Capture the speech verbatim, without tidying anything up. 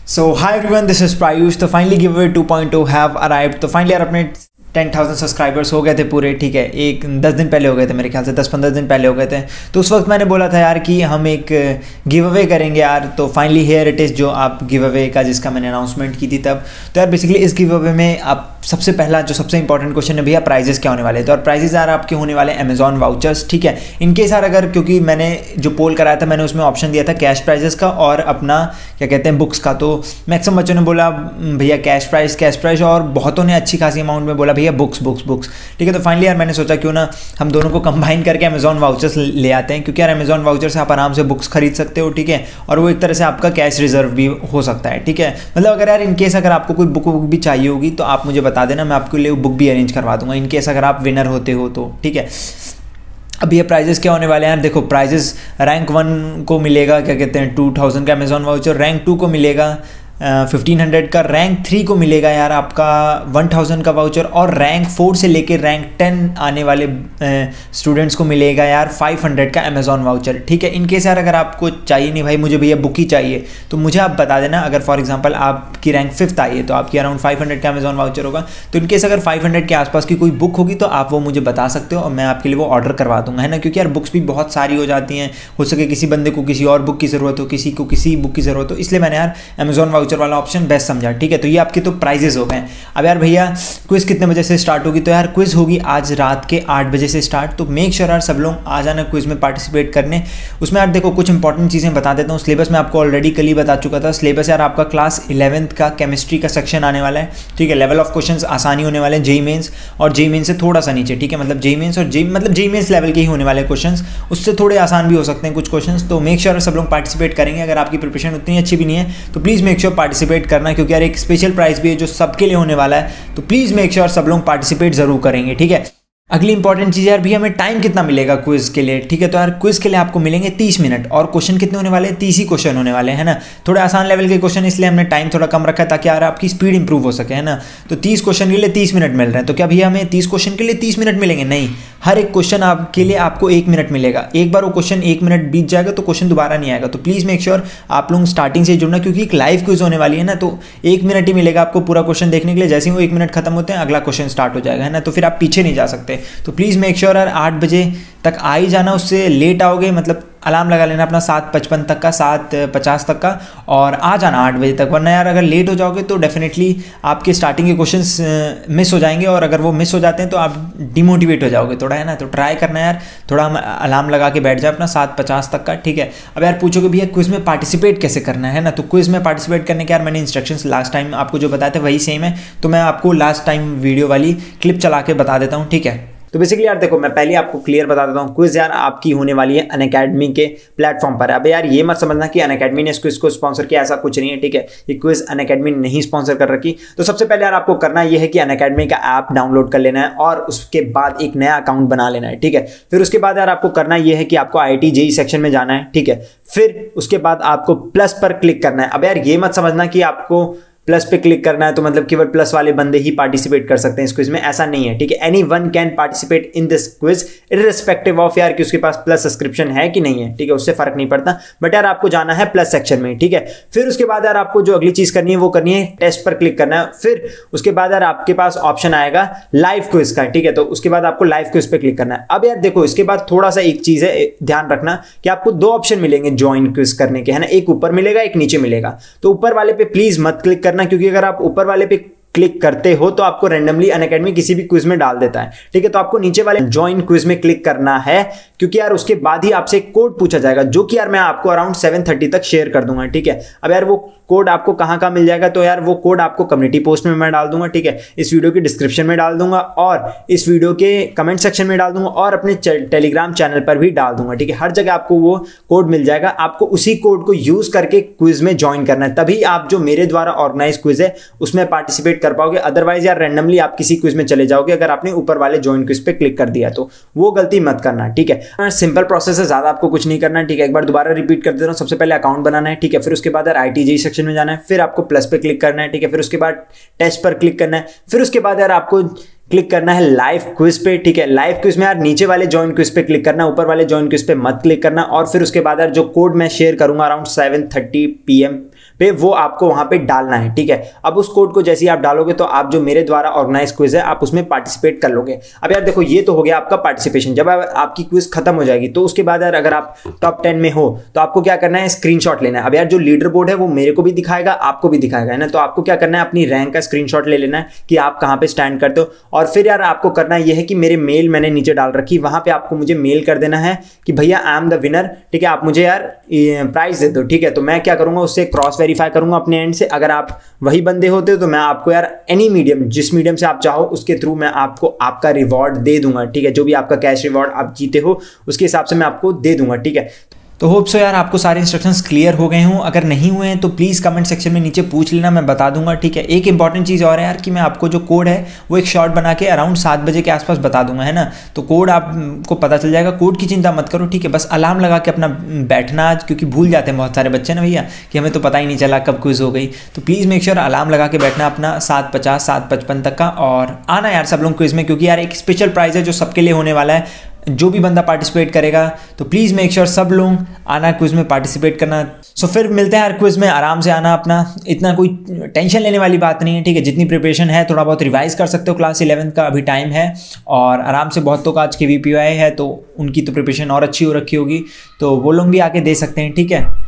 So hi everyone, this is Prayush. तो finally give away two point two have arrived. तो finally यार अपने ten thousand subscribers हो गए थे पूरे, ठीक है। एक दस दिन पहले हो गए थे, मेरे ख्याल से दस पंद्रह दिन पहले हो गए थे। तो उस वक्त मैंने बोला था यार कि हम एक गिव अवे करेंगे यार। तो फाइनली हेयर इट इज़, जो आप गिव अवे का जिसका मैंने अनाउंसमेंट की थी तब। तो यार बेसिकली इस गिव अवे में आप सबसे पहला जो सबसे इंपॉर्टेंट क्वेश्चन है भैया, प्राइजेस क्या होने वाले हैं। तो और प्राइजेस यार आपके होने वाले अमेजॉन वाउचर्स, ठीक है। इनके साथ अगर, क्योंकि मैंने जो पोल कराया था मैंने उसमें ऑप्शन दिया था कैश प्राइजेस का और अपना क्या कहते हैं बुक्स का। तो मैक्सिमम बच्चों ने बोला भैया कैश प्राइस कैश प्राइस और बहुतों ने अच्छी खासी अमाउंट में बोला भैया बुक्स बुक्स बुक्स, ठीक है। तो फाइनली यार मैंने सोचा क्यों ना हम दोनों को कंबाइन करके अमेजॉन वाउचर्स ले आते हैं, क्योंकि यार अमेजॉन वाउचर से आप आराम से बुक्स खरीद सकते हो, ठीक है। और वो एक तरह से आपका कैश रिजर्व भी हो सकता है, ठीक है। मतलब अगर यार इनकेस अगर आपको कोई बुक बुक भी चाहिए होगी तो आप मुझे बता देना, मैं आपके लिए बुक भी अरेंज करवा दूंगा इनकेस अगर आप विनर होते हो तो, ठीक है। अब ये प्राइजेस क्या होने वाले हैं यार, देखो प्राइजेस रैंक वन को मिलेगा क्या कहते हैं टू थाउजेंड का अमेजॉन वाउचर, रैंक टू को मिलेगा फिफ्टीन हंड्रेड का, रैंक थ्री को मिलेगा यार आपका वन थाउजेंड का वाउचर, और रैंक फोर से लेके रैंक टेन आने वाले स्टूडेंट्स को मिलेगा यार फाइव हंड्रेड का अमेजॉन वाउचर, ठीक है। इनकेस यार अगर आपको चाहिए नहीं भाई मुझे भैया बुक ही चाहिए तो मुझे आप बता देना। अगर फॉर एग्जांपल आपकी रैंक फिफ्थ आई है तो आपकी अराउंड फाइव हंड्रेड का अमेजॉन वाउचर होगा। तो इनकेस अगर फाइव हंड्रेड के आसपास की कोई बुक होगी तो आप वो मुझे बता सकते हो और मैं आपके लिए वो ऑर्डर करवा दूंगा, है ना। क्योंकि यार बुक्स भी बहुत सारी हो जाती हैं, हो सके किसी बंदे को किसी और बुक की ज़रूरत हो, किसी को किसी बुक की ज़रूरत हो, इसलिए मैंने यार अमेजॉन वाउचर वाला ऑप्शन बेस्ट समझा, ठीक है। तो ये आपके तो प्राइजेस हो गए। अब यार भैया क्विज कितने बजे से स्टार्ट होगी, तो यार क्विज होगी आज रात के आठ बजे से स्टार्ट। तो मेक श्योर यार सब लोग आ जाना क्विज में पार्टिसिपेट करने। उसमें यार देखो कुछ इंपॉर्टेंट चीज़ें बता देता हूँ। सिलेबस में आपको ऑलरेडी कल ही बता चुका था। सिलेबस यार आपका क्लास इलेवेंथ का केमिस्ट्री का सेक्शन आने वाला है, ठीक है। लेवल ऑफ क्वेश्चंस आसानी होने वाले हैं, जेई मेंस और जेई मेंस से थोड़ा सा नीचे, ठीक है। मतलब जेई मेंस और जेई मतलब जेई मेंस लेवल के ही होने वाले क्वेश्चंस, उससे थोड़े आसान भी हो सकते हैं कुछ क्वेश्चंस। तो मेक श्योर सब लोग पार्टिसिपेट करेंगे। अगर आपकी प्रिपरेशन उतनी अच्छी भी नहीं है तो प्लीज़ मेक श्योर पार्टिसिपेट करना, क्योंकि यार एक स्पेशल प्राइस भी है जो सबके लिए होने वाला है। तो प्लीज़ मेक श्योर सब लोग पार्टिसिपेट जरूर करेंगे, ठीक है। अगली इंपॉर्टेंट चीज़ यार भी हमें टाइम कितना मिलेगा क्विज के लिए, ठीक है। तो यार क्विज के लिए आपको मिलेंगे तीस मिनट और क्वेश्चन कितने होने वाले हैं, तीस ही क्वेश्चन होने वाले हैं, है ना। थोड़े आसान लेवल के क्वेश्चन इसलिए हमने टाइम थोड़ा कम रखा है ताकि यार आपकी स्पीड इंप्रूव हो सके, है ना। तो तीस क्वेश्चन के लिए तीस मिनट मिल रहे हैं। तो क्या भैया हमें तीस क्वेश्चन के लिए तीस मिनट मिलेंगे? नहीं, हर एक क्वेश्चन आपके लिए आपको एक मिनट मिलेगा। एक बार वो क्वेश्चन एक मिनट बीत जाएगा तो क्वेश्चन दोबारा नहीं आएगा। तो प्लीज़ मेक श्योर आप लोग स्टार्टिंग से जुड़ना, क्योंकि एक लाइव क्विज होने वाली है ना। तो एक मिनट ही मिलेगा आपको पूरा क्वेश्चन देखने के लिए। जैसे ही वो एक मिनट खत्म होते हैं अगला क्वेश्चन स्टार्ट हो जाएगा, है ना। तो फिर आप पीछे नहीं जा सकते। तो प्लीज़ मेक श्योर यार आठ बजे तक आ ही जाना। उससे लेट आओगे मतलब अलार्म लगा लेना अपना सात पचपन तक का, सात पचास तक का, और आ जाना आठ बजे तक। वरना यार अगर लेट हो जाओगे तो डेफिनेटली आपके स्टार्टिंग के क्वेश्चंस मिस हो जाएंगे, और अगर वो मिस हो जाते हैं तो आप डिमोटिवेट हो जाओगे थोड़ा, है ना। तो ट्राई करना यार, थोड़ा अलार्म लगा के बैठ जाए अपना सात पचास तक का, ठीक है। अब यार पूछोगे भैया क्विज में पार्टिसिपेट कैसे करना है ना। तो क्विज में पार्टिसिपेट करने के यार मैंने इंस्ट्रक्शंस लास्ट टाइम आपको जो बताए थे वही सेम है। तो मैं आपको लास्ट टाइम वीडियो वाली क्लिप चला के बता देता हूँ, ठीक है। तो बेसिकली यार देखो मैं पहले आपको क्लियर बता देता हूँ, क्विज यार आपकी होने वाली है अनअकैडमी के प्लेटफॉर्म पर। अब यार ये मत समझना कि अनअकैडमी ने इस क्विज को स्पॉन्सर किया, ऐसा कुछ नहीं है, ठीक है। ये क्विज अनअकैडमी ने नहीं स्पॉन्सर कर रखी। तो सबसे पहले यार आपको करना ये है कि अनअकैडमी का ऐप डाउनलोड कर लेना है और उसके बाद एक नया अकाउंट बना लेना है, ठीक है। फिर उसके बाद यार आपको करना ये है कि आपको I I T JEE section में जाना है, ठीक है। फिर उसके बाद आपको प्लस पर क्लिक करना है। अब यार ये मत समझना कि आपको प्लस पे क्लिक करना है तो मतलब केवल प्लस वाले बंदे ही पार्टिसिपेट कर सकते हैं इस क्विज में, ऐसा नहीं है, ठीक है। Any one can participate in this quiz irrespective of यार कि उसके पास प्लस सब्सक्रिप्शन है कि नहीं है, ठीक है। उससे फर्क नहीं पड़ता, बट यार आपको जाना है प्लस सेक्शन में, ठीक है। फिर उसके बाद यार आपको जो अगली चीज करनी है वो करनी है टेस्ट पर क्लिक करना है। फिर उसके बाद यार आपके पास ऑप्शन आएगा लाइव क्विज का, ठीक है। तो उसके बाद आपको लाइव क्विज पे क्लिक करना है। अब यार देखो इसके बाद थोड़ा सा एक चीज है, ध्यान रखना कि आपको दो ऑप्शन मिलेंगे ज्वाइन क्विज करने के, है ना। एक ऊपर मिलेगा एक नीचे मिलेगा। तो ऊपर वाले पे प्लीज मत क्लिक करना, क्योंकि अगर आप ऊपर वाले पे क्लिक करते हो तो आपको रैंडमली अनअकैडमी किसी भी क्विज में डाल देता है, ठीक है। तो आपको नीचे वाले ज्वाइन क्विज में क्लिक करना है, क्योंकि यार उसके बाद ही आपसे कोड पूछा जाएगा जो कि यार मैं आपको अराउंड सेवन थर्टी तक शेयर कर दूंगा, ठीक है। अब यार वो कोड आपको कहां कहां मिल जाएगा, तो यार वो कोड आपको कम्युनिटी पोस्ट में मैं डाल दूंगा, ठीक है। इस वीडियो की डिस्क्रिप्शन में डाल दूंगा और इस वीडियो के कमेंट सेक्शन में डाल दूंगा और अपने टेलीग्राम चैनल पर भी डाल दूंगा, ठीक है। हर जगह आपको वो कोड मिल जाएगा। आपको उसी कोड को यूज करके क्विज में ज्वाइन करना है, तभी आप जो मेरे द्वारा ऑर्गेनाइज क्विज है उसमें पार्टिसिपेट कर पाओगे। अदरवाइज यार रैंडमली आप किसी क्विज में चले जाओगे अगर आपने ऊपर वाले ज्वाइन क्विज पे क्लिक कर दिया, तो वो गलती मत करना, ठीक है। सिंपल प्रोसेस है, ज्यादा आपको कुछ नहीं करना, ठीक है। एक बार दोबारा रिपीट कर देता हूं। सबसे पहले अकाउंट बनाना है, ठीक है। फिर उसके बाद यार I I T JEE section में जाना है। फिर आपको प्लस पे क्लिक करना है, ठीक है। फिर उसके बाद टेस्ट पर क्लिक करना है। फिर उसके बाद यार आपको क्लिक करना है लाइव क्विज पे, ठीक है। लाइव क्विज में यार नीचे वाले ज्वाइन क्विज पे क्लिक करना, ऊपर वाले ज्वाइन क्विज पे मत क्लिक करना। और फिर उसके बाद यार जो कोड मैं शेयर करूंगा around seven thirty P M पे वो आपको वहाँ पे डालना है, ठीक है। अब उस कोड को जैसे ही आप डालोगे तो आप जो मेरे द्वारा ऑर्गेनाइज क्विज है आप उसमें पार्टिसिपेट कर लोगे। अब यार देखो ये तो हो गया आपका पार्टिसिपेशन। जब आपकी क्विज खत्म हो जाएगी तो उसके बाद यार अगर आप टॉप टेन में हो तो आपको क्या करना है, स्क्रीनशॉट लेना है। अब यार जो लीडर बोर्ड है वो मेरे को भी दिखाएगा, आपको भी दिखाएगा, है ना। तो आपको क्या करना है, अपनी रैंक का स्क्रीनशॉट ले लेना है कि आप कहाँ पे स्टैंड करते हो। और फिर यार आपको करना यह है कि मेरे मेल मैंने नीचे डाल रखी, वहां पे आपको मुझे मेल कर देना है कि भैया आई एम द विनर, ठीक है, आप मुझे यार प्राइज दे दो, ठीक है। तो मैं क्या करूंगा, उससे क्रॉस वेरीफाई करूंगा अपने एंड से। अगर आप वही बंदे होते हो तो मैं आपको यार एनी मीडियम, जिस मीडियम से आप चाहो उसके थ्रू मैं आपको आपका रिवॉर्ड दे दूंगा, ठीक है। जो भी आपका कैश रिवॉर्ड आप जीते हो उसके हिसाब से मैं आपको दे दूंगा, ठीक है। तो होप सो यार आपको सारे इंस्ट्रक्शंस क्लियर हो गए हों। अगर नहीं हुए हैं तो प्लीज़ कमेंट सेक्शन में नीचे पूछ लेना, मैं बता दूंगा, ठीक है। एक इंपॉर्टेंट चीज़ और है यार कि मैं आपको जो कोड है वो एक शॉर्ट बना के अराउंड सात बजे के आसपास बता दूंगा, है ना। तो कोड आपको पता चल जाएगा, कोड की चिंता मत करो, ठीक है। बस अलार्म लगा के अपना बैठना आज, क्योंकि भूल जाते हैं बहुत सारे बच्चे ना भैया कि हमें तो पता ही नहीं चला कब क्विज हो गई। तो प्लीज़ मेक श्योर अलार्म लगा के बैठना अपना सात पचास सात पचपन तक का, और आना यार सब लोग क्विज में, क्योंकि यार एक स्पेशल प्राइज़ है जो सबके लिए होने वाला है। जो भी बंदा पार्टिसिपेट करेगा तो प्लीज़ मेक श्योर सब लोग आना क्विज में पार्टिसिपेट करना। सो so, फिर मिलते हैं यार क्विज में, आराम से आना अपना, इतना कोई टेंशन लेने वाली बात नहीं है, ठीक है। जितनी प्रिपरेशन है थोड़ा बहुत रिवाइज कर सकते हो, क्लास इलेवेंथ का अभी टाइम है, और आराम से बहुतों का आज के वी पी आई है तो उनकी तो प्रिपरेशन और अच्छी हो रखी होगी, तो वो लोग भी आके दे सकते हैं, ठीक है।